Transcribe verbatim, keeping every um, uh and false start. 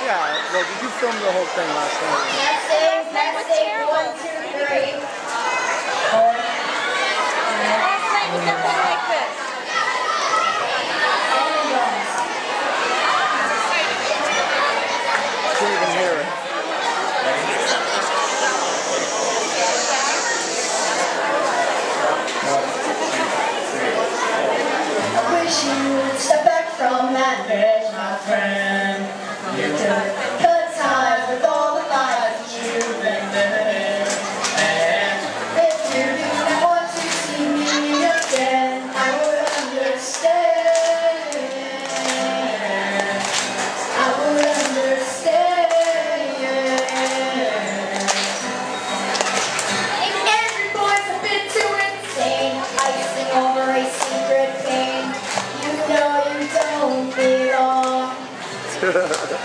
Yeah, well, did you film the whole thing last night? Let's say, let's say one, two, three. Four. Last night was nothing like this. Can't even hear it. I wish you would step back from that bridge, my friend. You could cut ties with all the lies that you've been living. And if you didn't want to see me again, I would understand. I would understand. Every boy's a bit too insane, icing over a secret pain. You know you don't belong.